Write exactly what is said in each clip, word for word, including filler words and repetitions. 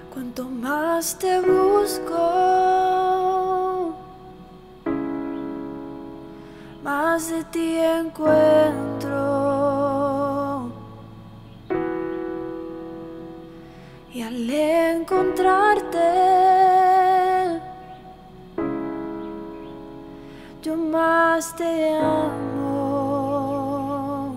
Cuanto más te busco, más de ti encuentro. Y al encontrarte, yo más te amo.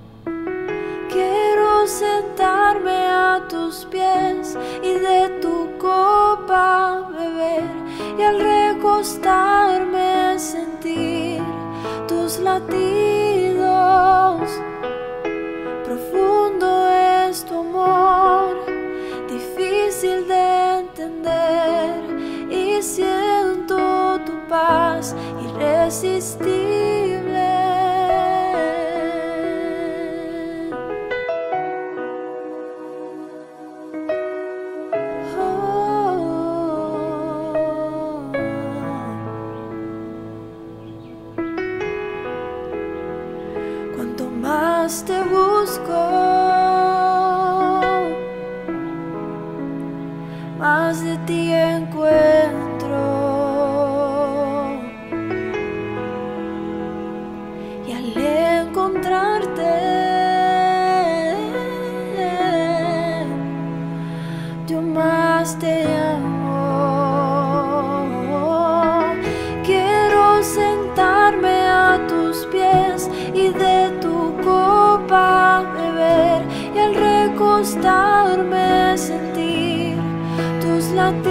Quiero sentarme a tus pies y de tu copa beber, y al recostarme sentir tus latidos. Profundo es tu amor, difícil de entender, y siento tu paz irresistible. Cuanto más te busco, más de ti encuentro. Y al encontrarte, yo más te amo. Quiero sentarme a tus pies y de tu copa beber, y al recostarme sentir tus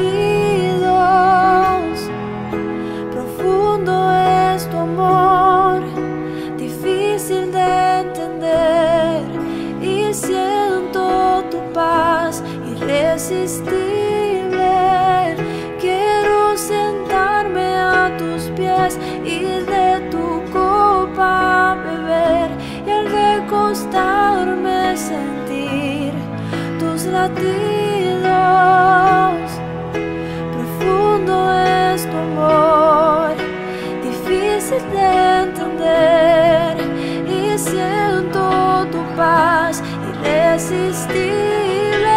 latidos. Profundo es tu amor, difícil de entender, y siento tu paz irresistible. Quiero sentarme a tus pies y de tu copa beber, y al recostarme sentir tus latidos. Profundo es tu amor, difícil de entender, y siento tu paz irresistible.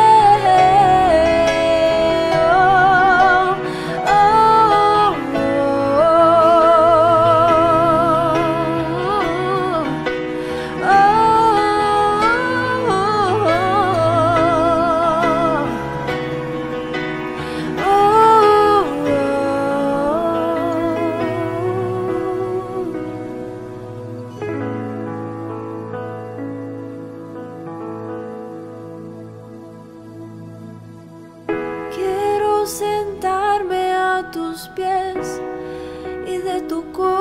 Sentarme a tus pies y de tu corazón